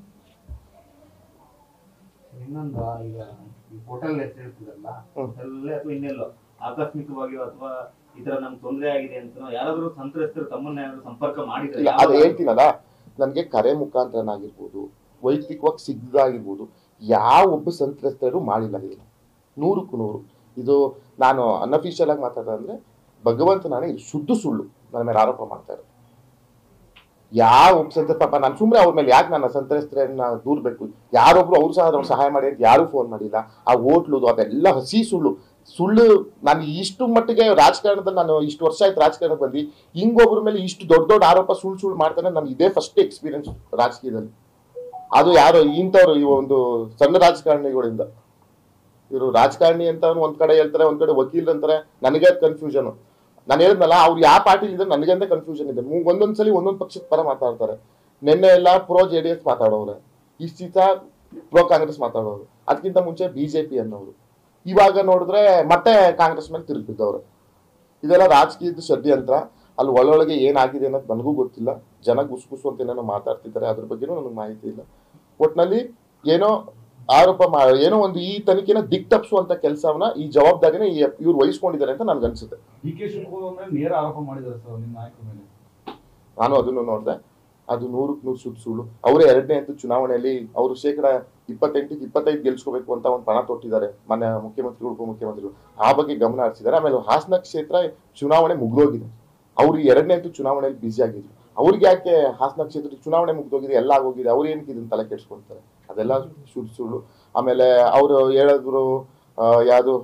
ಇನ್ನೊಂದು, ಈಗ ಈ ಹೋಟೆಲ್ ಹೇಳ್ತಿರಲ್ಲ, ಹೋಟೆಲ್ಲೇ ಅಥವಾ ಇನ್ನೆಲ್ಲೋ ಆಕಸ್ಮಿಕವಾಗಿ ಅಥವಾ ಈ ತರ ನಮ್ಗೆ ತೊಂದರೆ ಆಗಿದೆ ಅಂತ ಯಾರಾದ್ರೂ ಸಂತ್ರಸ್ತರು ತಮ್ಮನ್ನ ಸಂಪರ್ಕ ಮಾಡಿದ್ರೆ? ಅದು ಹೇಳ್ತೀನಲ್ಲ, ನನ್ಗೆ ಕರೆ ಮುಖಾಂತರನಾಗಿರ್ಬೋದು, ವೈಯಕ್ತಿಕವಾಗಿ ಸಿಗ್ದಾಗಿರ್ಬೋದು, ಯಾವ ಒಬ್ಬ ಸಂತ್ರಸ್ತರು ಮಾಡಿಲ್ಲ. ಇದು 100% ಇದು ನಾನು ಅನ್ಅಫಿಷಿಯಲ್ ಆಗಿ ಮಾತಾಡೋದಂದ್ರೆ ಭಗವಂತನಾನೇ ಇದು ಶುದ್ಧ ಸುಳ್ಳು ನನ್ನ ಮೇಲೆ ಆರೋಪ ಮಾಡ್ತಾ ಇರೋದು. ಯಾವ ಒಬ್ಬ ಸಂತ್ರಸ್ತ ಪಾಪ ನಾನು ಸುಮ್ಮನೆ ಅವ್ರ ಮೇಲೆ ಯಾಕೆ ನನ್ನ ಸಂತ್ರಸ್ತರನ್ನ ದೂರಬೇಕು? ಯಾರೊಬ್ರು ಅವ್ರು ಸಹ ಅವ್ರು ಸಹಾಯ ಮಾಡಿ ಅಂತ ಯಾರು ಫೋನ್ ಮಾಡಿಲ್ಲ. ಆ ಹೋಟ್ಲುದು ಅದೆಲ್ಲ ಹಸಿ ಸುಳ್ಳು. ನಾನು ಇಷ್ಟು ಮಟ್ಟಿಗೆ ರಾಜಕಾರಣದಲ್ಲಿ ನಾನು ಇಷ್ಟು ವರ್ಷ ಆಯ್ತು ರಾಜಕಾರಣಕ್ಕೆ ಬಂದು, ಹಿಂಗೊಬ್ರ ಮೇಲೆ ಇಷ್ಟು ದೊಡ್ಡ ಆರೋಪ ಸುಳ್ಳು ಮಾಡ್ತಾನೆ ನನ್ಗೆ ಇದೇ ಫಸ್ಟ್ ಎಕ್ಸ್ಪೀರಿಯನ್ಸ್ ರಾಜಕೀಯದಲ್ಲಿ. ಅದು ಯಾರೋ ಇಂಥವ್ರು ಈ ಒಂದು ಸಣ್ಣ ರಾಜಕಾರಣಿಗಳಿಂದ ಇವರು ರಾಜಕಾರಣಿ ಅಂತ ಒಂದ್ ಕಡೆ ಹೇಳ್ತಾರೆ, ಒಂದ್ ಕಡೆ ವಕೀಲ್ ಅಂತಾರೆ. ನನಗೆ ಕನ್ಫ್ಯೂಷನ್. ನಾನು ಹೇಳಿದ್ನಲ್ಲ, ಅವ್ರು ಯಾವ ಪಾರ್ಟಿಲಿ ಇದ್ರೆ ನನಗಂತ ಕನ್ಫ್ಯೂಷನ್ ಇದೆ. ಒಂದೊಂದ್ಸಲಿ ಒಂದೊಂದ್ ಪಕ್ಷದ ಪರ ಮಾತಾಡ್ತಾರೆ. ನಿನ್ನೆ ಎಲ್ಲ ಪ್ರೋ JDS ಮಾತಾಡೋರೆ, ಇಷ್ಟ ಪ್ರೋ ಕಾಂಗ್ರೆಸ್ ಮಾತಾಡೋರು, ಅದಕ್ಕಿಂತ ಮುಂಚೆ BJP ಅನ್ನೋರು, ಇವಾಗ ನೋಡಿದ್ರೆ ಮತ್ತೆ ಕಾಂಗ್ರೆಸ್ ಮೇಲೆ ತಿರುಗಿದ್ದವ್ರು. ಇದೆಲ್ಲ ರಾಜಕೀಯದ ಷಡ್ಯಂತ್ರ. ಅಲ್ಲಿ ಒಳೊಳಗೆ ಏನಾಗಿದೆ ಅನ್ನೋದು ನನಗೂ ಗೊತ್ತಿಲ್ಲ. ಜನ ಗುಸುಗುಸು ಅಂತ ಏನೇನೋ ಮಾತಾಡ್ತಿದ್ದಾರೆ, ಅದ್ರ ಬಗ್ಗೆನೂ ನನಗೆ ಮಾಹಿತಿ ಇಲ್ಲ. ಒಟ್ನಲ್ಲಿ ಏನೋ ಆರೋಪ ಏನೋ ಒಂದು ಈ ತನಿಖೆನ ದಿಕ್ ತಪ್ಪಿಸುವಂತ ಕೆಲಸವನ್ನ, ಈ ಜವಾಬ್ದಾರಿನ ಇವ್ರು ವಹಿಸ್ಕೊಂಡಿದ್ದಾರೆ ಅಂತ ನನ್ಗೆ ಅನ್ಸುತ್ತೆ. DK ಶಿವಕುಮಾರ್ ಮೇಲೆ ನೇರ ಆರೋಪ ಮಾಡಿದ್ದಾರೆ ಸರ್ ನಿಮ್ಮ ನಾಯಕರ ಮೇಲೆ. ನಾನು ಅದನ್ನು ನೋಡಿದೆ, ಅದು 100% ಸುಳ್ಳು. ಅವರೇ 2ನೇ ಹಂತದ ಚುನಾವಣೆಯಲ್ಲಿ ಅವರು 28-25 ಗೆಲ್ಸ್ಕೋಬೇಕು ಅಂತ ಒಂದು ಪಣ ತೊಟ್ಟಿದ್ದಾರೆ ಮಾನ್ಯ ಮುಖ್ಯಮಂತ್ರಿಗಳು, ಉಪಮುಖ್ಯಮಂತ್ರಿಗಳು. ಆ ಬಗ್ಗೆ ಗಮನ ಹರಿಸಿದ್ದಾರೆ. ಆಮೇಲೆ ಹಾಸನ ಕ್ಷೇತ್ರ ಚುನಾವಣೆ ಮುಗಿದೋಗಿದೆ. ಅವ್ರು 2ನೇ ಹಂತದ ಚುನಾವಣೆಯಲ್ಲಿ ಬ್ಯುಸಿ ಆಗಿದ್ರು. ಅವ್ರಿಗೆ ಯಾಕೆ ಹಾಸನ ಕ್ಷೇತ್ರ ಚುನಾವಣೆ ಮುಗಿದೋಗಿದೆ, ಎಲ್ಲ ಆಗೋಗಿದೆ, ಅವ್ರು ಏನಕ್ಕೆ ಇದನ್ನ ತಲೆ ಕೆಡ್ಸ್ಕೊಳ್ತಾರೆ? ಅದೆಲ್ಲ ಸುಳ್ಳು. ಆಮೇಲೆ ಅವರು ಹೇಳಿದ್ರು ಯಾವುದು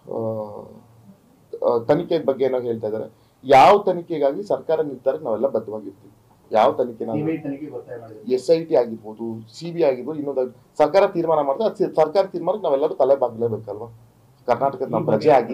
ತನಿಖೆ ಬಗ್ಗೆ ಏನೋ ಹೇಳ್ತಾ ಇದ್ದಾರೆ. ಯಾವ ತನಿಖೆಗಾಗಿ ಸರ್ಕಾರ ನಿರ್ಧಾರಕ್ಕೆ ನಾವೆಲ್ಲ ಬದ್ಧವಾಗಿರ್ತೀವಿ. ಯಾವ ತನಿಖೆ SIT ಆಗಿರ್ಬೋದು, CBI ಆಗಿರ್ಬೋದು, ಇನ್ನೊಂದು ಸರ್ಕಾರ ತೀರ್ಮಾನ ಮಾಡಿದ್ರೆ ಅದು ಸರ್ಕಾರ ತೀರ್ಮಾನಕ್ಕೆ ನಾವೆಲ್ಲರೂ ತಲೆ ಬಾಗ್ಲೇಬೇಕಲ್ವಾ? ಕರ್ನಾಟಕದ ನಮ್ಮ ಪ್ರಜೆ ಆಗಿ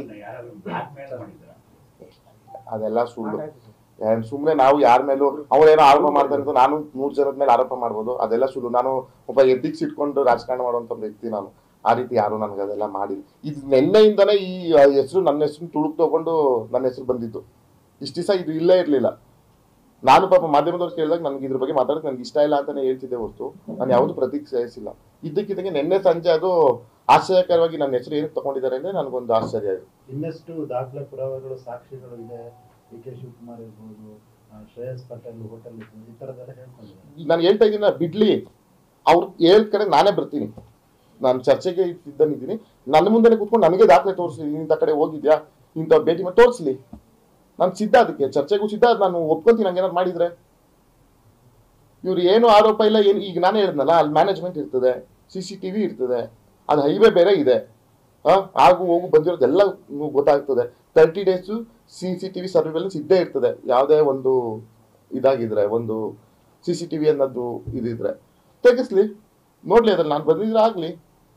ಅದೆಲ್ಲ ಸುಳ್ಳು. ಸುಮ್ನೆ ನಾವು ಯಾರ ಮೇಲೂ ಅವ್ರೇನೋ ಆರೋಪ ಮಾಡ್ತಾರೆ ಅಂತ ನಾನು 100 ಜನದ ಮೇಲೆ ಆರೋಪ ಮಾಡ್ಬೋದು, ಅದೆಲ್ಲ ಸುಳ್ಳು. ನಾನು ಒಬ್ಬ ಎದ್ದಿಕ್ಸ್ ಇಟ್ಕೊಂಡು ರಾಜಕಾರಣ ಮಾಡುವಂತ ವ್ಯಕ್ತಿ ನಾನು. ಆ ರೀತಿ ಯಾರು ನನಗೆ ಅದೆಲ್ಲ ಮಾಡಿಲ್ಲ. ಇದು ನಿನ್ನೆಯಿಂದನೇ ಈ ಹೆಸರು, ನನ್ನ ಹೆಸರು ತುಳುಕ್ ತಗೊಂಡು ನನ್ನ ಹೆಸರು ಬಂದಿತ್ತು. ಇಷ್ಟು ದಿವಸ ಇದು ಇಲ್ಲೇ ಇರ್ಲಿಲ್ಲ. ನಾನು ಪಾಪ ಮಾಧ್ಯಮದವ್ರು ಕೇಳಿದಾಗ ನನಗೆ ಇದ್ರ ಬಗ್ಗೆ ಮಾತಾಡೋಕೆ ನನಗೆ ಇಷ್ಟ ಇಲ್ಲ ಅಂತಾನೆ ಹೇಳ್ತಿದ್ದೆ ಹೊರತು ನಾನು ಯಾವುದು ಪ್ರತಿಕ್ರಿಯಿಸಿಲ್ಲ. ಇದ್ದಕ್ಕಿದ್ದಂಗೆ ನಿನ್ನೆ ಸಂಜೆ ಅದು ಆಶ್ಚರ್ಯಕರವಾಗಿ ನನ್ನ ಹೆಸರು ಏನಕ್ಕೆ ತಗೊಂಡಿದ್ದಾರೆ ಅಂದ್ರೆ ನನಗೊಂದು ಆಶ್ಚರ್ಯ ಆಗಿದೆ. ಇನ್ನಷ್ಟು ದಾಖಲೆ ಪುರಾವೆಗಳು, ಸಾಕ್ಷಿಗಳು ಇದೆ. DK ಶಿವಕುಮಾರ್ ಇರ್ಬೋದು, ಶ್ರೇಯಸ್ ಪಟೇಲ್ ಹೋಟೆಲ್ ಈ ತರದೆಲ್ಲ ಹೇಳ್ಕೊಂಡಿದ್ದಾರೆ. ನಾನು ಹೇಳ್ತಾ ಇದ್ದೀನಿ, ಬಿಡ್ಲಿ, ಅವ್ರು ಹೇಳಿದ ಕಡೆ ನಾನೇ ಬರ್ತೀನಿ. ನಾನು ಚರ್ಚೆಗೆ ಇದ್ದೀನಿ, ನನ್ನ ಮುಂದೆ ಕೂತ್ಕೊಂಡು ನನಗೆ ದಾಖಲೆ ತೋರಿಸ್ಲಿ, ಇಂಥ ಕಡೆ ಹೋಗಿದ್ಯಾ, ಇಂಥ ಭೇಟಿ ಮಾಡಿ ತೋರಿಸ್ಲಿ. ನಾನು ಸಿದ್ಧ, ಅದಕ್ಕೆ ಚರ್ಚೆಗೂ ಸಿದ್ಧ. ನಾನು ಒಪ್ಕೊಂತೀನಿ ಹಂಗೇನಾದ್ರು ಮಾಡಿದ್ರೆ. ಇವ್ರು ಏನು ಆರೋಪ ಇಲ್ಲ, ಏನು ಈಗ ನಾನೇ ಹೇಳಿದ್ನಲ್ಲ, ಅಲ್ಲಿ ಮ್ಯಾನೇಜ್ಮೆಂಟ್ ಇರ್ತದೆ, CCTV ಇರ್ತದೆ, ಅದು ಹೈವೇ ಬೇರೆ ಇದೆ. ಆಗು ಹೋಗು ಬಂದಿರೋದೆಲ್ಲ ಗೊತ್ತಾಗ್ತದೆ. 30 days CCTV ಸರ್ವಿಲೆನ್ಸ್ ಇದ್ದೇ ಇರ್ತದೆ. ಯಾವುದೇ ಒಂದು ಇದಾಗಿದ್ರೆ, ಒಂದು CCTV ಅನ್ನೋದು ಇದಿದ್ರೆ ತೆಗಿಸ್ಲಿ, ನೋಡ್ಲಿ, ಅದ್ರಲ್ಲಿ ನಾನು ಬಂದಿದ್ರೆ ಆಗ್ಲಿ.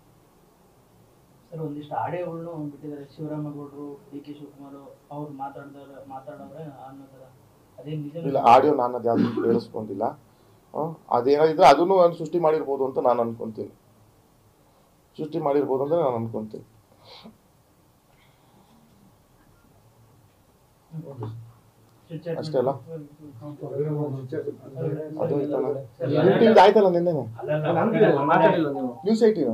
ಸರ್, ಒಂದಿಷ್ಟು ಆಡಿಯೋಗಳನ್ನು ಬಿಟ್ಟಿದ್ದಾರೆ ಶಿವರಾಮೇಗೌಡರು, DK ಶಿವಕುಮಾರ್ ಅವ್ರು ಮಾತಾಡೋರೆ ಅನ್ನೋದರ ಅದೇನು ನಿಜ ಇಲ್ಲ. ಆಡಿಯೋ ನಾನು ಅದು ಯಾವ್ದು ಕೇಳಿಸ್ಕೊಂಡಿಲ್ಲ. ಅದೇನಾದಿದ್ರೆ ಅದನ್ನು ನಾನು ಸೃಷ್ಟಿ ಮಾಡಿರ್ಬೋದು ಅಂತ ನಾನು ಅನ್ಕೊಂತೀನಿ. ಅಷ್ಟೇ ಅಲ್ಲ, ಅದು ಆಯ್ತಲ್ಲ ನಿನ್ನೆ ನ್ಯೂಸ್ 18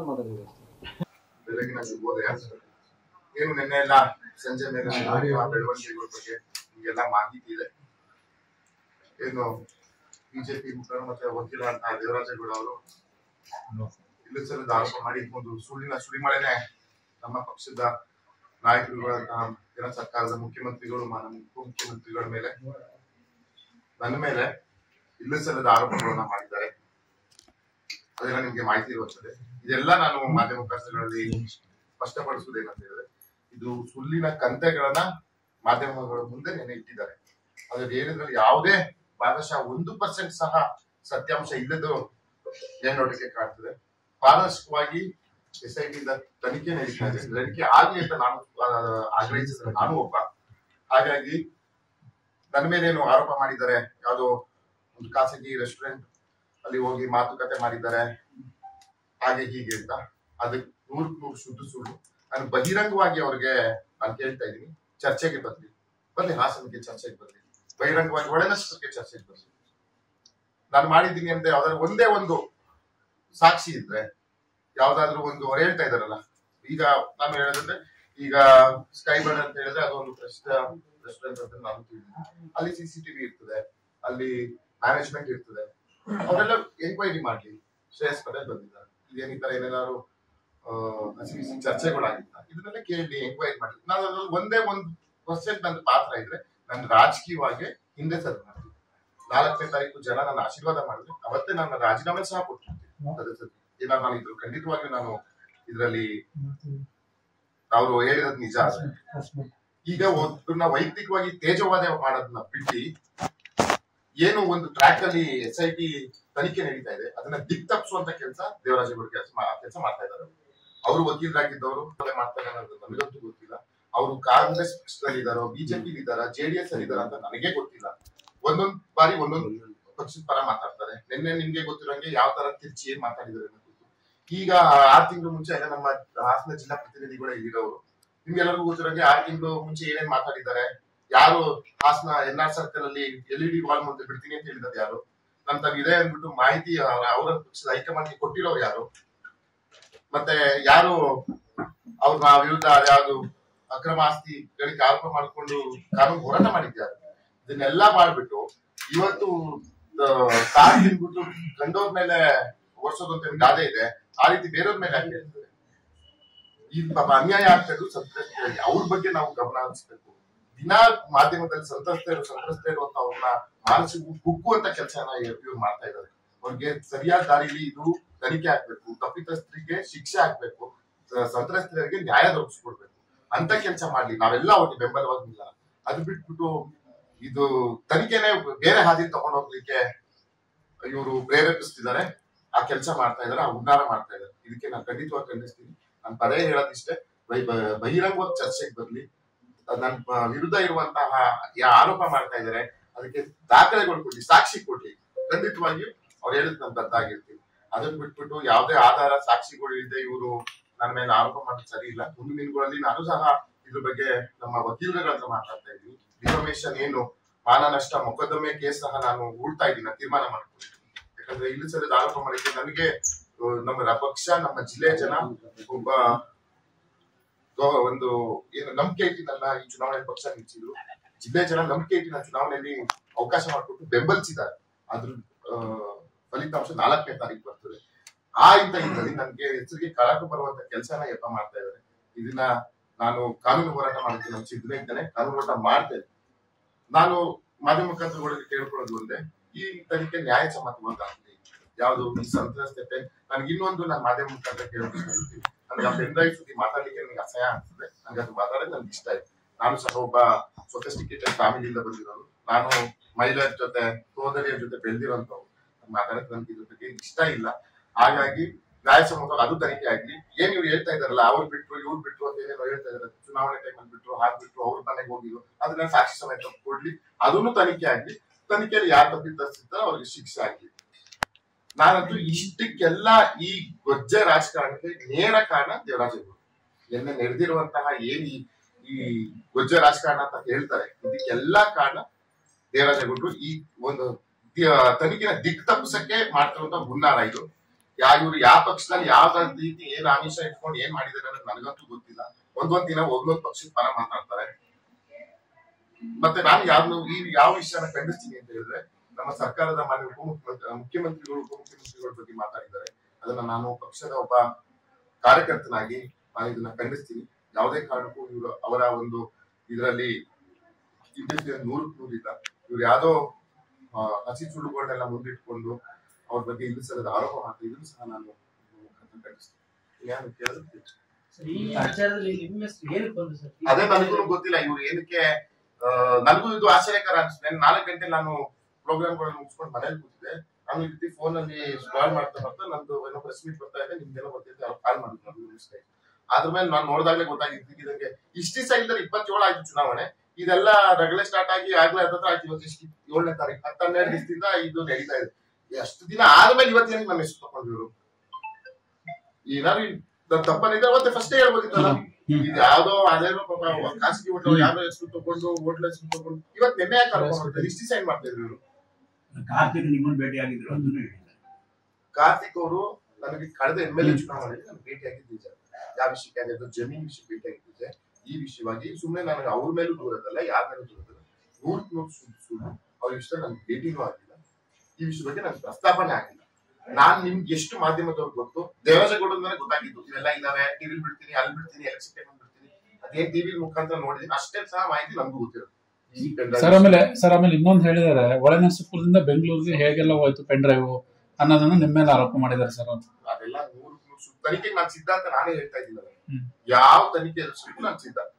ಬೆಳಗಿನ ಶುಭೋದಯ. ಏನು ನಿನ್ನೆ ಎಲ್ಲ ಸಂಜೆ ಮೇಲೆ ಬೆಳವಣಿಗೆಗಳ ಬಗ್ಗೆ ನಿಮಗೆಲ್ಲ ಮಾಹಿತಿ ಇದೆ. ಏನು BJP ಮುಖಂಡ ಮತ್ತೆ ವಕೀಲ ಅಂತ ದೇವರಾಜೇಗೌಡ ಅವರು ಇಲ್ಲಸಲ್ಲದ ಆರೋಪ ಮಾಡಿ ಒಂದು ಸುಳ್ಳಿನ ಸುರಿಮಳೆನೆ ನಮ್ಮ ಪಕ್ಷದ ನಾಯಕರುಗಳಂತಹ ಕೇಂದ್ರ ಸರ್ಕಾರದ ಮುಖ್ಯಮಂತ್ರಿಗಳು, ಉಪಮುಖ್ಯಮಂತ್ರಿಗಳ ಮೇಲೆ, ನನ್ನ ಮೇಲೆ ಇಲ್ಲಸಲ್ಲದ ಆರೋಪಗಳನ್ನ ಮಾಡಿದ್ದಾರೆ. ಅದೆಲ್ಲ ನಿಮ್ಗೆ ಮಾಹಿತಿ ಇರುತ್ತದೆ. ಇದೆಲ್ಲ ನಾನು ಮಾಧ್ಯಮ ಪ್ರಕಟಣೆಗಳಲ್ಲಿ ಸ್ಪಷ್ಟಪಡಿಸುವುದೇನಂತ ಹೇಳಿದ್ರೆ, ಇದು ಸುಳ್ಳಿನ ಕಂತೆಗಳನ್ನ ಮಾಧ್ಯಮಗಳ ಮುಂದೆ ನೆನೆ ಇಟ್ಟಿದ್ದಾರೆ. ಅದ್ರಲ್ಲಿ ಹೇಳಿದ್ರಲ್ಲಿ ಯಾವುದೇ ಭಾಗಶಃ 1% ಸಹ ಸತ್ಯಾಂಶ ಇಲ್ಲದು ನೋಡಲಿಕ್ಕೆ ಕಾಣ್ತದೆ. ಪಾರದರ್ಶಕವಾಗಿ SIT ತನಿಖೆ ನಡೀತಾ ಇದೆ. ತನಿಖೆ ಆಗ್ಲಿ ಅಂತ ನಾನು ಆಗ್ರಹಿಸಿದ್ರೆ ನಾನು ಒಬ್ಬ. ಹಾಗಾಗಿ ನನ್ನ ಮೇಲೇನು ಆರೋಪ ಮಾಡಿದ್ದಾರೆ, ಯಾವುದೋ ಒಂದು ಖಾಸಗಿ ರೆಸ್ಟೋರೆಂಟ್ ಅಲ್ಲಿ ಹೋಗಿ ಮಾತುಕತೆ ಮಾಡಿದ್ದಾರೆ ಹಾಗೆ ಹೀಗೆ ಅಂತ, ಅದಕ್ಕೆ 100% ಶುದ್ಧ ಸುಳ್ಳು. ನಾನು ಬಹಿರಂಗವಾಗಿ ಅವ್ರಿಗೆ ನಾನು ಕೇಳ್ತಾ ಇದ್ದೀನಿ, ಚರ್ಚೆಗೆ ಬರ್ಲಿ, ಹಾಸನಕ್ಕೆ ಚರ್ಚೆಗೆ ಬರ್ಲಿ, ಬಹಿರಂಗವಾಗಿ ಒಳನಷ್ಟಕ್ಕೆ ಚರ್ಚೆಗೆ ಬರ್ಲಿ. ನಾನು ಮಾಡಿದ್ದೀನಿ ಅಂತ ಯಾವ್ದಾದ್ರು ಒಂದೇ ಒಂದು ಸಾಕ್ಷಿ ಇದ್ರೆ, ಯಾವ್ದಾದ್ರು ಒಂದು ಅವ್ರು ಹೇಳ್ತಾ ಇದಾರಲ್ಲ, ಈಗ ನಾನು ಹೇಳೋದಂದ್ರೆ, ಈಗ ಸ್ಕೈ ಬರ್ಡ್ ಅಂತ ಹೇಳಿದ್ರೆ ಅದೊಂದು ರೆಸ್ಟೋರೆಂಟ್ ಅಂತ ನಾನು ತಿಳಿದಿದ್ದೀನಿ. ಅಲ್ಲಿ CCTV ಇರ್ತದೆ, ಅಲ್ಲಿ ಮ್ಯಾನೇಜ್ಮೆಂಟ್ ಇರ್ತದೆ. ಅವರೆಲ್ಲ ಎಂಕ್ವೈರಿ ಮಾಡ್ಲಿ. ಶ್ರೇಯಸ್ ಪಟೇಲ್ ಬಂದಿದ್ದಾರೆ, ಇದೇನು ಈ ತರ ಏನೇನಾದ್ರು ಚರ್ಚೆಗಳಾಗಿತ್ತ, ಇದನ್ನೆಲ್ಲ ಕೇಳಿ ಎಂಕ್ವೈರಿ ಮಾಡ್ಲಿ. ನಾನು ಅದ್ರಲ್ಲಿ ಒಂದೇ 1% ನನ್ನ ಪಾತ್ರ ಇದ್ರೆ ನಾನು ರಾಜಕೀಯವಾಗಿ ಹಿಂದೆ ಸರ್ ಮಾಡ್ತೀನಿ. 4ನೇ ತಾರೀಕು ಜನ ನನ್ನ ಆಶೀರ್ವಾದ ಮಾಡಿದ್ರೆ ಅವತ್ತೇ ನಾನು ರಾಜೀನಾಮೆ ಸಹ ಕೊಟ್ಟಿರ್ತೀನಿ. ನಾನು ಇದ್ರು ಖಂಡಿತವಾಗಿಯೂ ನಾನು ಇದರಲ್ಲಿ ಅವರು ಹೇಳಿರೋದು ನಿಜ. ಈಗ ಒಬ್ಬರನ್ನ ವೈಯಕ್ತಿಕವಾಗಿ ತೇಜವಾದ ಮಾಡೋದನ್ನ ಬಿಟ್ಟು, ಏನು ಒಂದು ಟ್ರ್ಯಾಕ್ ಅಲ್ಲಿ SIT ತನಿಖೆ ನಡೀತಾ ಇದೆ, ಅದನ್ನ ದಿಕ್ ತಪ್ಪಿಸುವಂತ ಕೆಲಸ ದೇವರಾಜೇಗೌಡ ಕೆಲಸ ಮಾಡ್ತಾ ಇದ್ದಾರೆ. ಅವರು ವಕೀಲರಾಗಿದ್ದವರು ಮಾಡ್ತಾರೆ ಅನ್ನೋದು ನನಗಂತೂ ಗೊತ್ತಿಲ್ಲ. ಅವರು ಕಾಂಗ್ರೆಸ್ ಪಕ್ಷದಲ್ಲಿದ್ದಾರೋ ಬಿಜೆಪಿ ಇದ್ದಾರಾ JDS ಅಲ್ಲಿ ಇದ್ದಾರಾ ಅಂತ ನನಗೆ ಗೊತ್ತಿಲ್ಲ. ಒಂದೊಂದ್ ಬಾರಿ ಒಂದೊಂದು ಪಕ್ಷದ ಪರ ಮಾತಾಡ್ತಾರೆ. ನಿನ್ನೆ ನಿಮ್ಗೆ ಗೊತ್ತಿರೋಂಗೆ ಯಾವ ತರ ತಿರ್ಚಿ ಏನ್ ಮಾತಾಡಿದ್ದಾರೆ ಅನ್ನೋದು. ಈಗ 6 ತಿಂಗಳು ಮುಂಚೆ ಎಲ್ಲ ನಮ್ಮ ಹಾಸನ ಜಿಲ್ಲಾ ಪ್ರತಿನಿಧಿಗಳು ಇಲ್ಲಿರೋರು. ನಿಮ್ಗೆಲ್ಲರಿಗೂ ಗೊತ್ತಿರೋಂಗೆ 6 ತಿಂಗಳು ಮುಂಚೆ ಏನೇನ್ ಮಾತಾಡಿದ್ದಾರೆ, ಯಾರು ಹಾಸನ NR ಸರ್ಕಲ್ ಅಲ್ಲಿ LED ವಾಲ್ ಮುಂದೆ ಬಿಡ್ತೀನಿ ಅಂತ ಹೇಳಿದ್ದಾರೆ ಯಾರು, ನಂತರ ಇದೆ ಅಂದ್ಬಿಟ್ಟು ಮಾಹಿತಿ ಅವರ ಪಕ್ಷದ ಹೈಕಮಾಂಡ್ಗೆ ಕೊಟ್ಟಿರೋರು ಯಾರು, ಮತ್ತೆ ಯಾರು ಅವ್ರ ವಿರುದ್ಧ ಯಾವ್ದು ಅಕ್ರಮ ಆಸ್ತಿ ಗಳಿಗೆ ಆರೋಪ ಮಾಡಿಕೊಂಡು ಕಾನೂನು ಹೋರಾಟ ಮಾಡಿದ್ದಾರೆ. ಇದನ್ನೆಲ್ಲ ಮಾಡ್ಬಿಟ್ಟು ಇವತ್ತು ಕಾರ್ ತಿನ್ಬಿಟ್ಟು ಕಂಡೋರ್ ಮೇಲೆ ಓಡಿಸೋದು ಅಂತ ಗಾದೆ ಇದೆ, ಆ ರೀತಿ ಬೇರೆಯವ್ರ ಮೇಲೆ ಯಾಕೆ ಹೇಳ್ತಾರೆ? ಈ ಪಾಪ ಅನ್ಯಾಯ ಆಗ್ತಾ ಇದ್ರು ಸಂತ್ರಸ್ತರಿಗೆ, ಅವ್ರ ಬಗ್ಗೆ ನಾವು ಗಮನ ಹರಿಸ್ಬೇಕು. ದಿನ ಮಾಧ್ಯಮದಲ್ಲಿ ಸಂತ್ರಸ್ತರು ಅಂತ ಅವ್ರನ್ನ ಮಾನಸಿಕ ಕುಗ್ಗುವಂತ ಕೆಲಸನ ಇವ್ರು ಮಾಡ್ತಾ ಇದ್ದಾರೆ. ಅವ್ರಿಗೆ ಸರಿಯಾದ ದಾರಿಲಿ ಇದು ತನಿಖೆ ಆಗ್ಬೇಕು, ತಪ್ಪಿತಸ್ಥರಿಗೆ ಶಿಕ್ಷೆ ಆಗ್ಬೇಕು, ಸಂತ್ರಸ್ತರಿಗೆ ನ್ಯಾಯ ದೊರಕಿಸ್ಕೊಡ್ಬೇಕು ಅಂತ ಕೆಲಸ ಮಾಡ್ಲಿ. ನಾವೆಲ್ಲ ಅವ್ರಿಗೆ ಬೆಂಬಲವಾಗಿಲ್ಲ. ಅದು ಬಿಟ್ಬಿಟ್ಟು ಇದು ತನಿಖೆನೆ ಬೇರೆ ಹಾದಿ ತಗೊಂಡು ಹೋಗ್ಲಿಕ್ಕೆ ಇವರು ಪ್ರೇರೇಪಿಸ್ತಿದ್ದಾರೆ. ಆ ಕೆಲಸ ಮಾಡ್ತಾ ಇದಾರೆ, ಆ ಉನ್ನಾರ ಮಾಡ್ತಾ ಇದಾರೆ. ಇದಕ್ಕೆ ನಾನು ಖಂಡಿತವಾಗಿ ಖಂಡಿಸ್ತೀನಿ. ನಾನು ಪದೇ ಹೇಳೋದಿಷ್ಟೇ, ಬಹಿರಂಗವಾಗಿ ಚರ್ಚೆಗೆ ಬರ್ಲಿ. ನನ್ನ ವಿರುದ್ಧ ಇರುವಂತಹ ಆರೋಪ ಮಾಡ್ತಾ ಇದ್ದಾರೆ, ಅದಕ್ಕೆ ದಾಖಲೆಗಳು ಕೊಡ್ಲಿ, ಸಾಕ್ಷಿ ಕೊಡ್ಲಿ. ಖಂಡಿತವಾಗಿಯೂ ಅವ್ರು ಹೇಳಿದ್ ನಾನು ಬದ್ದಾಗಿರ್ತೀವಿ. ಅದನ್ನ ಬಿಟ್ಬಿಟ್ಟು ಯಾವುದೇ ಆಧಾರ ಸಾಕ್ಷಿಗಳು ಇಲ್ಲದೆ ಇವರು ನನ್ನ ಮೇಲೆ ಆರೋಪ ಮಾಡೋದು ಸರಿ ಇಲ್ಲ. ಮುಂದಿನ ದಿನಗಳಲ್ಲಿ ನಾನು ಸಹ ಇದ್ರ ಬಗ್ಗೆ ನಮ್ಮ ವಕೀಲರ ಹತ್ರ ಮಾತಾಡ್ತಾ ಇದ್ವಿ. ಡಿಫಾಮೇಷನ್ ಏನು ಮಾನ ನಷ್ಟ ಮೊಕದ್ದಮೆ ಕೇಸ್ ಸಹ ನಾನು ಹೂಡ್ತಾ ಇದ್ದೀನಿ, ತೀರ್ಮಾನ ಮಾಡ್ಕೊಂಡಿದ್ದೀನಿ. ಯಾಕಂದ್ರೆ ಇಲ್ಲಿ ಸರಿಯಾದ ಆರೋಪ ಮಾಡಿದ್ರೆ ನನಗೆ ನಮ್ಮ ಪಕ್ಷ, ನಮ್ಮ ಜಿಲ್ಲೆಯ ಜನ ಒಬ್ಬ ಒಂದು ಏನು ನಂಬಿಕೆ ಇಟ್ಟಿನಲ್ಲ ಈ ಚುನಾವಣೆ ಪಕ್ಷ ನಿಲ್ಸಿದ್ರು. ಜಿಲ್ಲೆಯ ಜನ ನಂಬಿಕೆ ಇಟ್ಟಿನ ಚುನಾವಣೆಯಲ್ಲಿ ಅವಕಾಶ ಮಾಡಿಕೊಟ್ಟು ಬೆಂಬಲಿಸಿದ್ದಾರೆ. ಅದ್ರ ಫಲಿತಾಂಶ 4ನೇ ತಾರೀಕು ಬರ್ತದೆ. ಆ ಇದರಲ್ಲಿ ನನಗೆ ಹೆಸರಿಗೆ ಕಳಕ ಬರುವಂತ ಕೆಲಸನ ಯಪ್ಪ ಮಾಡ್ತಾ ಇದ್ದಾರೆ. ಇದನ್ನ ನಾನು ಕಾನೂನು ಹೋರಾಟ ಮಾಡೋದಕ್ಕೆ ನಾನು ಸಿದ್ಧನೇ ಇದ್ದೇನೆ, ಕಾನೂನು ಹೋರಾಟ ಮಾಡ್ತೇನೆ. ನಾನು ಮಾಧ್ಯಮ ಮುಖಾಂತರಗಳಿಗೆ ಕೇಳ್ಕೊಳ್ಳೋದು ಒಂದೇ, ಈ ತನಿಖೆ ನ್ಯಾಯಸಮ್ಮತವಾಗಲಿ. ಯಾವುದು ಈ ಸಂತ್ರಸ್ತತೆ ನನಗೆ ಇನ್ನೊಂದು ನಾನು ಮಾಧ್ಯಮ ಮುಖಾಂತರ ಕೇಳ್ಕೊಳ್ತೀನಿ. ನನಗೆ ಆ ಪೆನ್ಡ್ರೈವ್ ಸುದ್ದಿ ಮಾತಾಡ್ಲಿಕ್ಕೆ ನನಗೆ ಅಸಹ್ಯ ಆಗ್ತದೆ. ನನಗೆ ಅದು ಮಾತಾಡೋದು ನನ್ಗೆ ಇಷ್ಟ ಇದೆ. ನಾನು ಸಹ ಒಬ್ಬ ಸೊಫಿಸ್ಟಿಕೇಟೆಡ್ ಫ್ಯಾಮಿಲಿಯಿಂದ ಬಂದಿರೋರು. ನಾನು ಮಹಿಳೆಯರ ಜೊತೆ ಸೋದರಿಯರ ಜೊತೆ ಬೆಳೆದಿರೋಂಥವ್ರು. ಮಾತಾಡೋಕೆ ನನಗೆ ಇದ್ರ ಬಗ್ಗೆ ಇಷ್ಟ ಇಲ್ಲ. ಹಾಗಾಗಿ ನ್ಯಾಯಸಮ್ಮತ ಅದು ತನಿಖೆ ಆಗ್ಲಿ. ಏನ್ ಇವ್ರು ಹೇಳ್ತಾ ಇದಾರಲ್ಲ, ಅವ್ರು ಬಿಟ್ರು ಇವ್ರು ಬಿಟ್ರು ಅಂತ ಏನೇನೋ ಹೇಳ್ತಾ ಇದಾರೆ, ಚುನಾವಣೆ ಟೈಮಲ್ಲಿ ಬಿಟ್ರು ಹಾಕ್ಬಿಟ್ರು ಅವ್ರ ಮನೆಗೆ ಹೋಗಿದ್ರು, ಅದನ್ನ ಸಾಕ್ಷಿ ಸಮೇತ ಕೊಡ್ಲಿ. ಅದನ್ನು ತನಿಖೆ ಆಗ್ಲಿ. ತನಿಖೆಯಲ್ಲಿ ಯಾರು ತಪ್ಪಿತಸ್ಥಿರ್ತಾರೋ ಅವ್ರಿಗೆ ಶಿಕ್ಷೆ ಆಗ್ಲಿ. ನಾನಂತೂ ಇಷ್ಟಕ್ಕೆಲ್ಲ ಈ ಗೊಜ್ಜೆ ರಾಜಕಾರಣಕ್ಕೆ ನೇರ ಕಾರಣ ದೇವರಾಜೇಗೌಡ. ನಿನ್ನೆ ನಡೆದಿರುವಂತಹ ಏನ್ ಈ ಗೊಜ್ಜೆ ರಾಜಕಾರಣ ಅಂತ ಹೇಳ್ತಾರೆ, ಇದಕ್ಕೆಲ್ಲಾ ಕಾರಣ ದೇವರಾಜೇಗೌಡರು. ಈ ಒಂದು ತನಿಖೆನ ದಿಕ್ ತಪ್ಪಿಸಕ್ಕೆ ಮಾಡ್ತಿರುವಂತ ಹುನ್ನಾರ ಇದು. ಇವ್ರು ಯಾವ ಪಕ್ಷದಲ್ಲಿ ಯಾವ ರೀತಿ ಏನ್ ಆಮಿಷ ಇಟ್ಕೊಂಡು ಏನ್ ಮಾಡಿದಾರೆ ಅನ್ನೋದು ನನಗಂತೂ ಗೊತ್ತಿಲ್ಲ. ಒಂದೊಂದ್ ದಿನ ಒಂದೊಂದ್ ಪಕ್ಷದ ಪರ ಮಾತಾಡ್ತಾರೆ. ಮತ್ತೆ ನಾನು ಯಾವ ವಿಷಯನ ಖಂಡಿಸ್ತೀನಿ ಅಂತ ಹೇಳಿದ್ರೆ, ನಮ್ಮ ಸರ್ಕಾರದ ಮಾನ್ಯ ಮುಖ್ಯಮಂತ್ರಿಗಳು ಉಪಮುಖ್ಯಮಂತ್ರಿಗಳ ಬಗ್ಗೆ ಮಾತಾಡಿದ್ದಾರೆ. ಅದನ್ನ ನಾನು ಪಕ್ಷದ ಒಬ್ಬ ಕಾರ್ಯಕರ್ತನಾಗಿ ನಾನು ಇದನ್ನ ಖಂಡಿಸ್ತೀನಿ. ಯಾವುದೇ ಕಾರಣಕ್ಕೂ ಇವರು ಅವರ ಒಂದು ಇದರಲ್ಲಿ 100% ಇಲ್ಲ. ಇವ್ರು ಯಾವ್ದೋ ಹಸಿ ಸುಳ್ಳುಗಳನ್ನೆಲ್ಲ ಮುಂದಿಟ್ಕೊಂಡು ಅವ್ರ ಬಗ್ಗೆ ಇಲ್ಲಿಸದ ಆರೋಪ ಮಾಡ್ತಾ ಇದನ್ನು ಸಹ ನಾನು ಖಂಡಿಸ್ತೀನಿ. ಅದೇ ನನಗೂ ಗೊತ್ತಿಲ್ಲ ಇವ್ರು ಏನಕ್ಕೆ. ನನಗೂ ಇದು ಆಶ್ಚರ್ಯಕರ ಅನ್ಸುತ್ತೆ. 4 ಗಂಟೆ ನಾನು ಪ್ರೋಗ್ರಾಮ್ಗಳನ್ನು ಮುಗಿಸ್ಕೊಂಡು ಮನೇಲಿ ಕೂತಿದ್ದೆ. ನಾನು ಈ ರೀತಿ ಫೋನ್ ಅಲ್ಲಿ ಸ್ಕ್ರಾಲ್ ಮಾಡ್ತಾ ನಂದು ಏನೋ ಪ್ರೆಸ್ ಮೀಟ್ ಬರ್ತಾ ಇದೆ, ನಿಮ್ಗೆಲ್ಲ ಗೊತ್ತಿದೆ, ಅವ್ರು ಕಾಲ್ ಮಾಡಿದ್ರು. ಅದ್ರ ಮೇಲೆ ನಾನು ನೋಡಿದಾಗಲೇ ಗೊತ್ತಾಗಿದ್ದಂಗೆ ಇಷ್ಟು ದಿವಸ ಇಲ್ಲದ್ರೆ 27 ಆಯ್ತು ಚುನಾವಣೆ. ಇದೆಲ್ಲ ರಗಳೆ ಸ್ಟಾರ್ಟ್ ಆಗಿ ಆಗ್ಲೇ ಆಯ್ತು. ಇವತ್ತು 7ನೇ ತಾರೀಕು 12 ದಿವಸದಿಂದ ಇದು ನಡೀತಾ ಇದೆ. ಎಷ್ಟು ದಿನ ಆದ್ಮೇಲೆ ಇವತ್ತೇನಕ್ಕೆ ನನ್ನ ಹೆಸರು ತಗೊಂಡಿವ್ರು? ಏನಾದ್ರು ತಪ್ಪನಿದ್ರೆ ಮತ್ತೆ ಫಸ್ಟೇ ಹೇಳ್ಬೋದಿತ್ತಲ್ಲ. ಇದು ಯಾವ್ದೋ ಅದೇನೋ ಪಾಪ ಖಾಸಗಿ ಹೋಟೆಲ್ ಯಾವ್ದೋ ಹೆಸರು ತಗೊಂಡು ಹೋಟ್ಲ್ ಹೆಸರು ತಗೊಂಡು ಇವತ್ತು ನಿನ್ನೆ ಯಾಕೆ ಕರ್ಕೊಂಡು ಇಷ್ಟು ಸೈನ್ ಮಾಡ್ತಾ ಇದ್ರು ಇವರು? ಕಾರ್ತಿಕ್ ನಿಮ್ಮನ್ನು ಭೇಟಿ ಆಗಿದ್ರು ಅದನ್ನು ಹೇಳಿದ್ದಾರೆ. ಕಾರ್ತಿಕ್ ಅವರು ನನಗೆ ಕಳೆದ MLA ಚುನಾವಣೆಯಲ್ಲಿ ನಾನು ಭೇಟಿಯಾಗಿದ್ದೆ. ಯಾವ ವಿಷಯಕ್ಕೆ ಆಗಿದ್ದು? ಜಮೀನ್ ವಿಷಯಕ್ಕೆ ಭೇಟಿಯಾಗಿದ್ದೆ. ಈ ವಿಷಯವಾಗಿ ಸುಮ್ಮನೆ ನನಗೆ ಅವ್ರ ಮೇಲೂ ದೂರದಲ್ಲ, ಯಾರ ಮೇಲೂ ದೂರದಲ್ಲ, 100% ಸುಳ್ಳು. ಅವ್ರ ವಿಷಯ ನನ್ಗೆ ಭೇಟಿನೂ ಆಗಿಲ್ಲ. ಈ ವಿಷಯ ಬಗ್ಗೆ ನನ್ಗೆ ಪ್ರಸ್ತಾಪನೆ ಆಗಿಲ್ಲ. ನಾನ್ ನಿಮ್ಗೆ ಎಷ್ಟು ಮಾಧ್ಯಮದವ್ರು ಗೊತ್ತು, ದೇವರಾಜೇಗೌಡ ಗೊತ್ತಾಗಿತ್ತು ಇವೆಲ್ಲ ಇದಾವೆ, ಟಿವಿಲ್ ಬಿಡ್ತೀನಿ, ಅಲ್ಲಿ ಬಿಡ್ತೀನಿ, ಎಲೆಕ್ಷನ್ ಟೈಮ್ ಬಿಡ್ತೀನಿ, ಅದೇನ್ ಟಿವಿ ಮುಖಾಂತರ ನೋಡಿದೀನಿ, ಅಷ್ಟೇ ಸಹ ಮಾಹಿತಿ ನಮ್ಗೂ ಗೊತ್ತಿರೋದು. ಸರ್ ಆಮೇಲೆ ಇನ್ನೊಂದು ಹೇಳಿದಾರೆ, ಒಳನರಸೀಪುರದಿಂದ ಬೆಂಗಳೂರಿಗೆ ಹೇಗೆಲ್ಲ ಹೋಯ್ತು ಪೆನ್ ಡ್ರೈವ್ ಅನ್ನೋದನ್ನ ನಿಮ್ಮ ಮೇಲೆ ಆರೋಪ ಮಾಡಿದ್ದಾರೆ ಸರ್. ಅದೆಲ್ಲ 100% ತನಿಖೆಗೆ ನಾನು ಸಿದ್ಧ ಅಂತ ನಾನೇ ಹೇಳ್ತಾ ಇದ್ದೀನಿ. ಯಾವ ತನಿಖೆ ನಾನು ಸಿದ್ಧ.